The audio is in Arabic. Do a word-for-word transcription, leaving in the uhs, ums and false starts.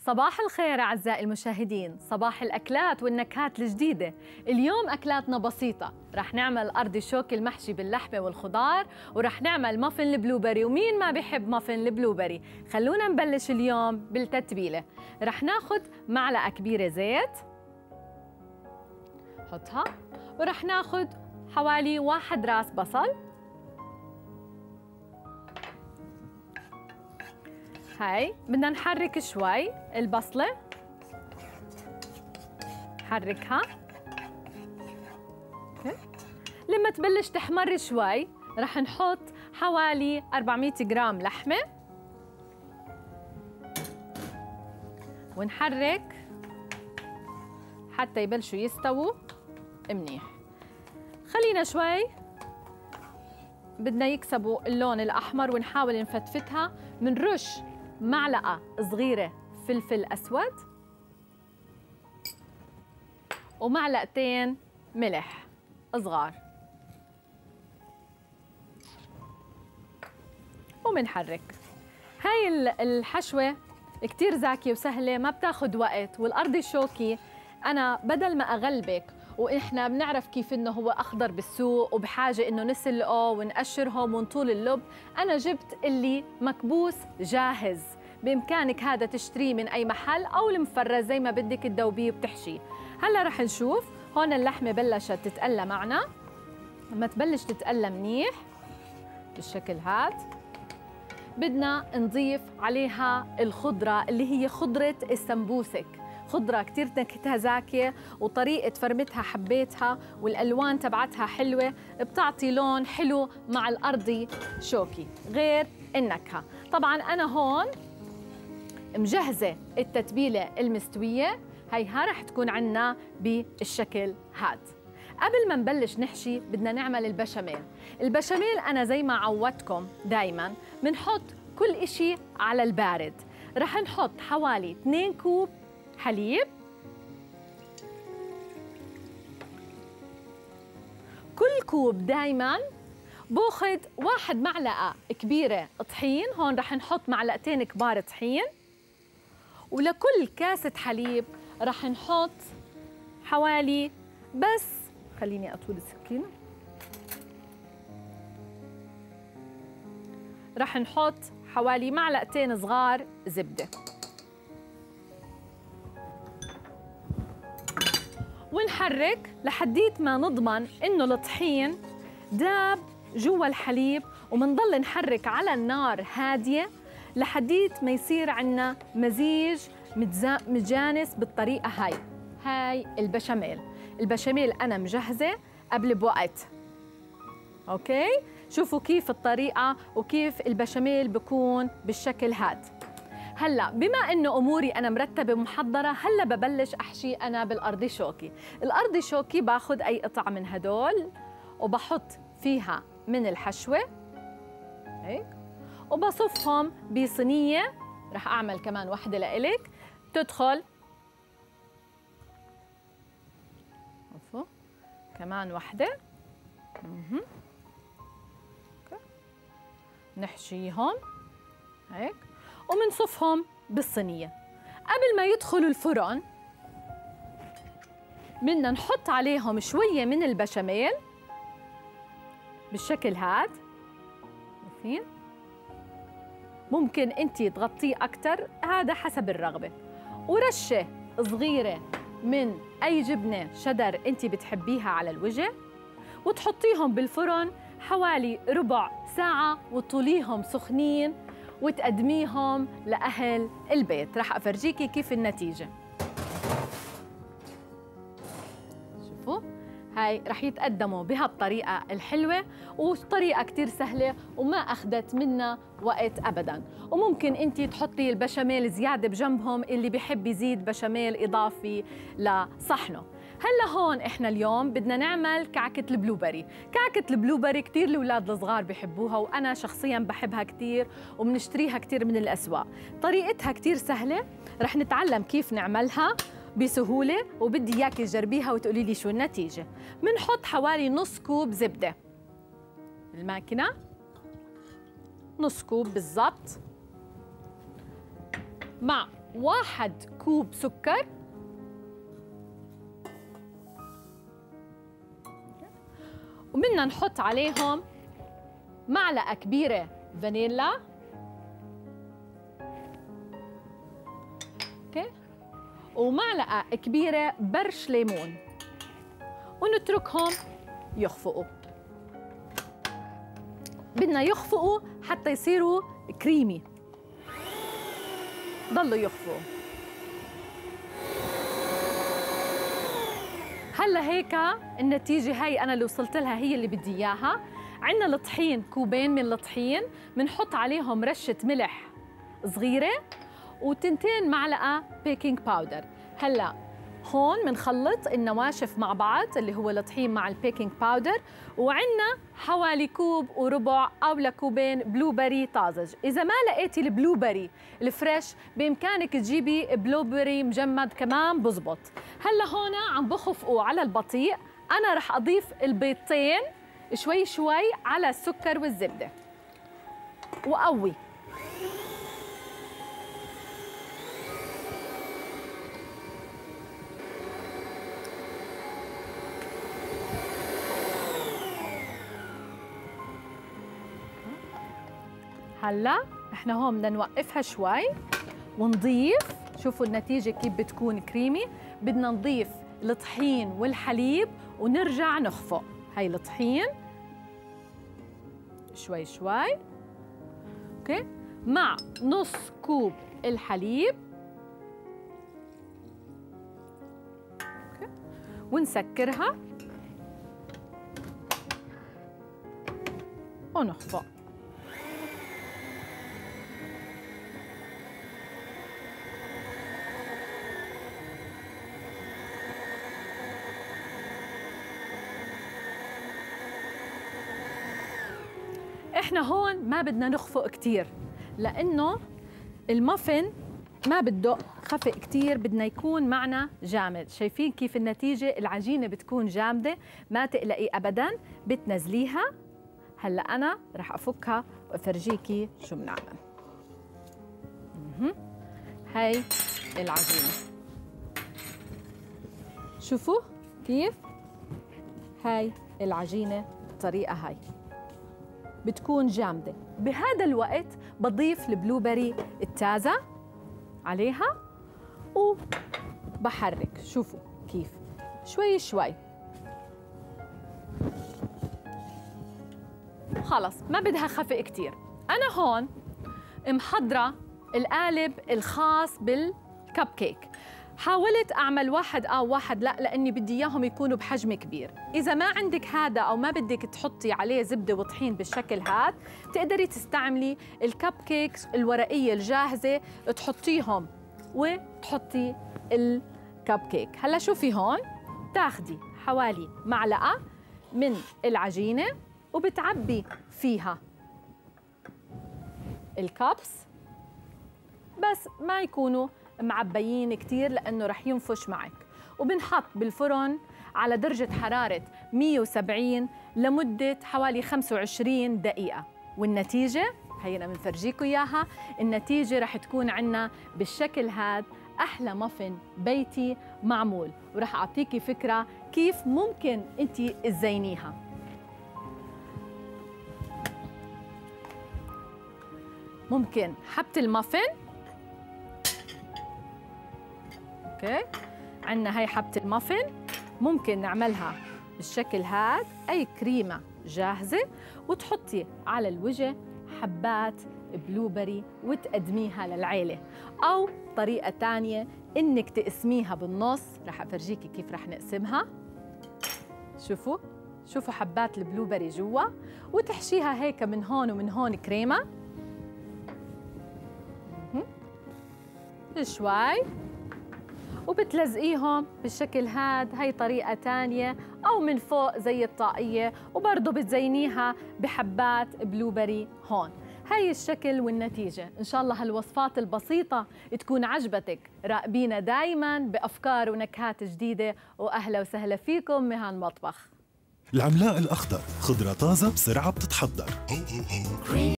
صباح الخير أعزائي المشاهدين، صباح الأكلات والنكهات الجديدة. اليوم أكلاتنا بسيطة، رح نعمل أرضي شوكي المحشي باللحمة والخضار، ورح نعمل مافن البلوبري، ومين ما بيحب مافن البلوبري. خلونا نبلش اليوم بالتتبيلة. رح ناخد معلقة كبيرة زيت، حطها، ورح ناخد حوالي واحد راس بصل، هاي بدنا نحرك شوي البصلة، حركها أوكي. لما تبلش تحمر شوي رح نحط حوالي أربعمية جرام لحمة ونحرك حتى يبلشوا يستووا منيح. خلينا شوي بدنا يكسبوا اللون الأحمر ونحاول نفتفتها. منرش معلقة صغيرة فلفل أسود ومعلقتين ملح صغار ومنحرك. هاي الحشوة كتير زاكية وسهلة، ما بتاخد وقت. والأرضي شوكي أنا بدل ما أغلبك، وإحنا بنعرف كيف إنه هو أخضر بالسوق وبحاجة إنه نسلقه ونقشرهم ونطول اللب، أنا جبت اللي مكبوس جاهز. بإمكانك هذا تشتريه من أي محل أو المفرز زي ما بدك تذوبيه وبتحشيه. هلا رح نشوف هون اللحمة بلشت تتقلى معنا. لما تبلش تتقلى منيح بالشكل هاد بدنا نضيف عليها الخضرة اللي هي خضرة السمبوسك. خضرة كتير نكهتها زاكية وطريقة فرمتها حبيتها، والألوان تبعتها حلوة، بتعطي لون حلو مع الأرضي شوكي غير النكهة. طبعاً أنا هون مجهزة التتبيلة المستوية، هيها رح تكون عنا بالشكل هاد. قبل ما نبلش نحشي بدنا نعمل البشاميل. البشاميل أنا زي ما عودتكم دايماً بنحط كل إشي على البارد. رح نحط حوالي اثنين كوب حليب، كل كوب دايماً باخد واحد معلقة كبيرة طحين، هون رح نحط معلقتين كبار طحين. ولكل كاسة حليب رح نحط حوالي، بس خليني أطول السكينة، رح نحط حوالي معلقتين صغار زبدة ونحرك لحديت ما نضمن إنه الطحين داب جوا الحليب، ومنضل نحرك على النار هادية لحديت ما يصير عنا مزيج متجانس بالطريقة هاي. هاي البشاميل. البشاميل أنا مجهزة قبل بوقت، أوكي؟ شوفوا كيف الطريقة وكيف البشاميل بكون بالشكل هاد. هلا بما إنه أموري أنا مرتبة ومحضرة، هلا ببلش أحشي أنا بالأرضي شوكي. الأرضي شوكي باخد أي قطعة من هدول وبحط فيها من الحشوة هيك، وبصفهم بصينية. رح أعمل كمان وحدة لإلك تدخل، شوفوا كمان وحدة مه. نحشيهم هيك ومنصفهم بالصينية. قبل ما يدخلوا الفرن بدنا نحط عليهم شوية من البشاميل بالشكل هاد، شايفين؟ ممكن انتي تغطيه أكتر، هذا حسب الرغبة. ورشة صغيرة من أي جبنة شدر انتي بتحبيها على الوجه، وتحطيهم بالفرن حوالي ربع ساعة وتطوليهم سخنين وتقدميهم لأهل البيت. رح أفرجيكي كيف النتيجة. شوفوا هاي رح يتقدموا بهالطريقة الحلوة، وطريقة كتير سهلة وما أخذت منا وقت أبداً. وممكن أنتي تحطي البشاميل زيادة بجنبهم، اللي بيحب يزيد بشاميل إضافي لصحنه. هلا هون احنا اليوم بدنا نعمل كعكة البلوبري. كعكة البلوبري كتير الأولاد الصغار بحبوها، وأنا شخصياً بحبها كتير وبنشتريها كتير من الأسواق. طريقتها كتير سهلة، رح نتعلم كيف نعملها بسهولة، وبدي إياكي تجربيها وتقولي لي شو النتيجة. بنحط حوالي نص كوب زبدة بالماكينة، نص كوب بالضبط، مع واحد كوب سكر، وبدنا نحط عليهم معلقة كبيرة فانيلا، اوكي، ومعلقة كبيرة برش ليمون، ونتركهم يخفقوا. بدنا يخفقوا حتى يصيروا كريمي، ضلوا يخفقوا. هلا هيك النتيجة هي أنا اللي وصلت لها، هي اللي بدي إياها. عندنا الطحين، كوبين من الطحين، بنحط عليهم رشة ملح صغيرة وتنتين معلقة بيكنج باودر. هلا هون بنخلط النواشف مع بعض اللي هو الطحين مع البيكنج باودر، وعندنا حوالي كوب وربع أو لكوبين بلوبري طازج. إذا ما لقيتي البلوبري الفريش بإمكانك تجيبي بلوبري مجمد كمان بزبط. هلا هون عم بخفقوا على البطيء، أنا رح أضيف البيضتين شوي شوي على السكر والزبدة وقوي. هلا احنا هون بدنا نوقفها شوي ونضيف، شوفوا النتيجة كيف بتكون كريمي. بدنا نضيف الطحين والحليب ونرجع نخفق. هاي الطحين شوي شوي، اوكي، مع نص كوب الحليب، اوكي، ونسكرها ونخفق. احنا هون ما بدنا نخفق كتير لانه المافن ما بده خفق كتير، بدنا يكون معنا جامد. شايفين كيف النتيجة؟ العجينة بتكون جامدة، ما تقلقي ابدا. بتنزليها. هلا انا رح افكها وافرجيكي شو بنعمل. هاي العجينة، شوفوا كيف هاي العجينة بالطريقة هاي بتكون جامدة. بهذا الوقت بضيف البلوبري التازة عليها وبحرك. شوفوا كيف شوي شوي. خلص ما بدها خفق كتير. أنا هون محضرة القالب الخاص بالكب كيك. حاولت أعمل واحد أو واحد لا، لأني بدي إياهم يكونوا بحجم كبير. إذا ما عندك هذا أو ما بدك تحطي عليه زبدة وطحين بالشكل هذا، بتقدري تستعملي الكب كيكس الورقية الجاهزة، تحطيهم وتحطي الكب كيك. هلا شوفي هون، تاخدي حوالي معلقة من العجينة وبتعبي فيها الكبس، بس ما يكونوا معبيين كتير لأنه رح ينفش معك. وبنحط بالفرن على درجة حرارة مية وسبعين لمدة حوالي خمسة وعشرين دقيقة. والنتيجة هينا بنفرجيكم إياها. النتيجة رح تكون عنا بالشكل هذا، أحلى مافن بيتي معمول. ورح أعطيكي فكرة كيف ممكن أنتي تزينيها. ممكن حبة المافن، اوكي، عندنا هاي حبة المافن، ممكن نعملها بالشكل هذا، أي كريمة جاهزة، وتحطي على الوجه حبات بلوبري وتقدميها للعيلة. أو طريقة تانية إنك تقسميها بالنص، رح أفرجيكي كيف رح نقسمها. شوفوا شوفوا حبات البلوبري جوا، وتحشيها هيك من هون ومن هون كريمة شوي، وبتلزقيهم بالشكل هاد. هاي طريقة تانية، أو من فوق زي الطاقية، وبرضه بتزينيها بحبات بلوبري هون. هاي الشكل والنتيجة. إن شاء الله هالوصفات البسيطة تكون عجبتك. راقبينا دايماً بأفكار ونكهات جديدة، وأهلا وسهلا فيكم مهان مطبخ. العملاق الأخضر، خضرة طازة بسرعة بتتحضر.